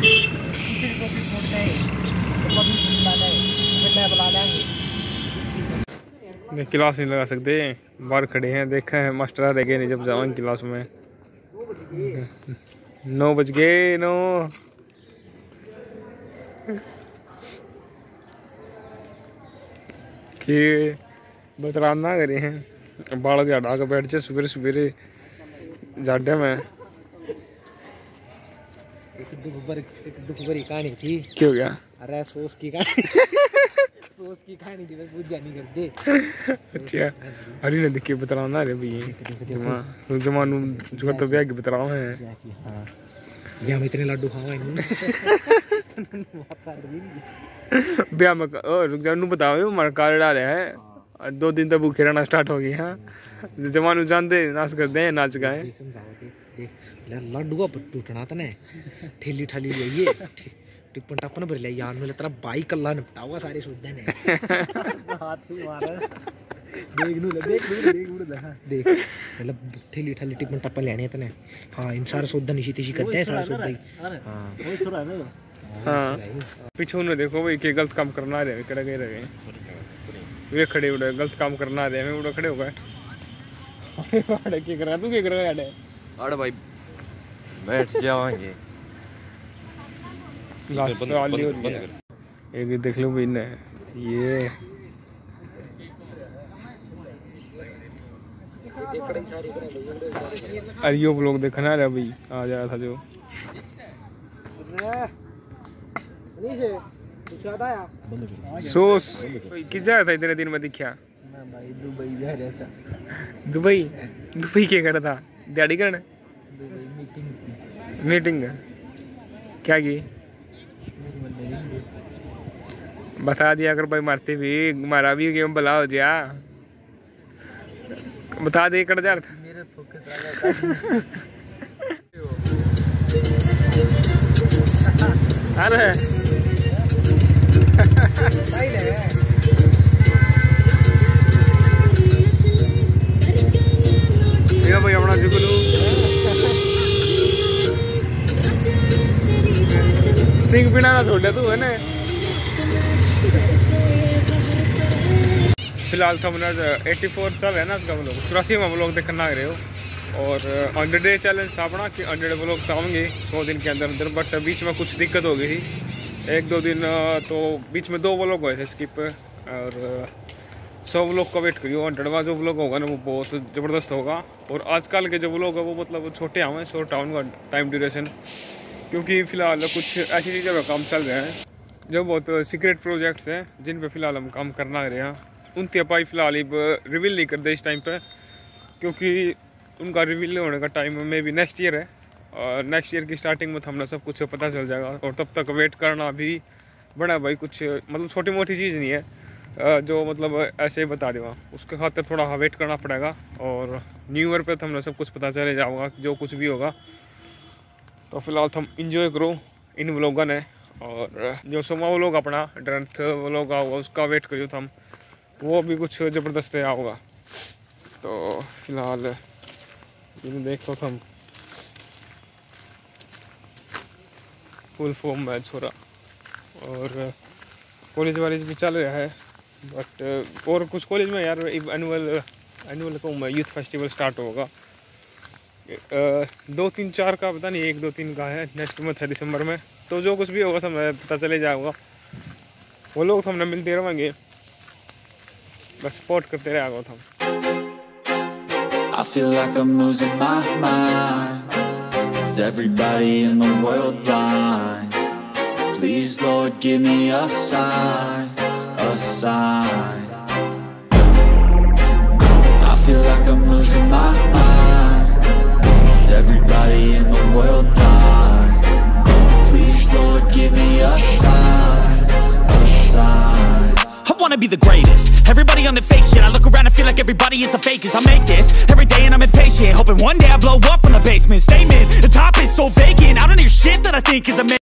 Class नहीं लगा सकते, बाहर खड़े हैं, देखा है मास्टर रह गए नहीं जब जाओ क्लास में। 9 बज गए 9। कि बतराना करे हैं बाल के हटा के बैठ जाए सवेरे सवेरे जाडे में। एक दुख भरी कहानी थी। क्या हो गया? अरे सोच की कहानी थी, बस पूजा नहीं करते। अच्छा अरे ने देखिए बतराना रे भाई जमानू जो तो ब्याह की बतराव है। हां ब्याह में इतने लड्डू खावा इन्होंने ब्याह में रुक जा नु बताओ मार कार डाल है 2 दिन तक भूखे रहना स्टार्ट हो गई। हां जमानू जानते नाच करते हैं नाच गाए। देख लड्डू का टूटना तने ठेली ठाली लिए टिप्पन टप्पन भर ले यार मेरे तेरा बाइक कल्ला निपटाऊंगा सारे सोदे ने हाथ ही मारा। देख मतलब ठेली ठाली टिप्पन टप्पन लेने तने। हां इन सारे सोदा निशी तिशी करते हैं सारे सोदा ही। हां वो छोरा है ना। हां पीछे ने देखो भाई के गलत काम करना रहे कड़ा गए रहे वे खड़े उड़े गलत काम करना रहे में उड़े खड़े हो गए। अरे क्या कर रहा तू क्या कर रहा है? अरे भाई बैठ जाओगे एक देख लो भाई ने ये अरे यो ब्लॉग देखना है भाई आ जाया था जो सोस किस जाया था इतने दिन में दिखा भाई दुबई जा रहा था। दुबई दुबई क्या कर रहा था? दिहाड़ी करना मीटिंग क्या की बता दिया अगर भाई मारते भी मारा भी गेम भला हो जा बता दे कट जा मेरे फोकस आ अरे ये भाई अपना जुगनू स्टिंग पीना ना छोड़ तू है ना। फिलहाल तो हमने 84 चल है ना हम लोग 84वां व्लॉग देखना रहे हो और 100 डे चैलेंज था अपना कि 100 व्लॉग्स आएंगे 100 दिन के अंदर बट बीच में कुछ दिक्कत हो गई थी 1-2 दिन तो बीच में 2 व्लॉग हुए थे स्किप और 100 व्लॉग का वेट करियो। 100वां जो व्लॉग होगा ना वो बहुत ज़बरदस्त होगा और आजकल के जो व्लॉग है वो मतलब छोटे आए शॉर्ट आउन का टाइम ड्यूरेशन क्योंकि फ़िलहाल कुछ ऐसी चीज़ों का काम चल रहे हैं जो बहुत सीक्रेट प्रोजेक्ट्स हैं जिन पे फ़िलहाल हम काम करना रहे हैं। उनके अपाई फ़िलहाल रिवील नहीं करते इस टाइम पे क्योंकि उनका रिवील होने का टाइम में भी नेक्स्ट ईयर है और नेक्स्ट ईयर की स्टार्टिंग में तो हमने सब कुछ पता चल जाएगा और तब तक वेट करना भी बड़ा भाई कुछ मतलब छोटी मोटी चीज़ नहीं है जो मतलब ऐसे ही बता देगा उसके खातिर थोड़ा वेट करना पड़ेगा और न्यू ईयर पे तो हमने सब कुछ पता चले जाऊँगा जो कुछ भी होगा। तो फिलहाल तो हम इंजॉय करो इन व्लॉगन है और जो 100वां व्लॉग अपना ड्रंथ व्लॉग होगा उसका वेट करियो हम वो भी कुछ ज़बरदस्त होगा। तो फिलहाल इन देखो हम फुल फॉर्म में छोरा और कॉलेज वालेज भी चल रहा है बट और कुछ कॉलेज में यार एनुअल को यूथ फेस्टिवल स्टार्ट होगा 2-3-4 का पता नहीं 1-2-3 का है नेक्स्ट मंथ है दिसंबर में। तो जो कुछ भी होगा सब पता चले जाएगा वो लोग तो हमने मिलते रहेंगे बस सपोर्ट करते रहेगा हम। I feel like I'm losing my mind. Is everybody in the world blind? Please Lord give me a sign, a sign. I feel like I'm losing my mind. Is everybody in the world blind? Please Lord give me a sign, a sign. I wanna be the greatest. Everybody on the fake shit. I look around and feel like everybody is the fakest. I make this every day and I'm impatient, hoping one day I blow up from the basement. Statement, the top is so vacant. I don't hear shit that I think is amazing.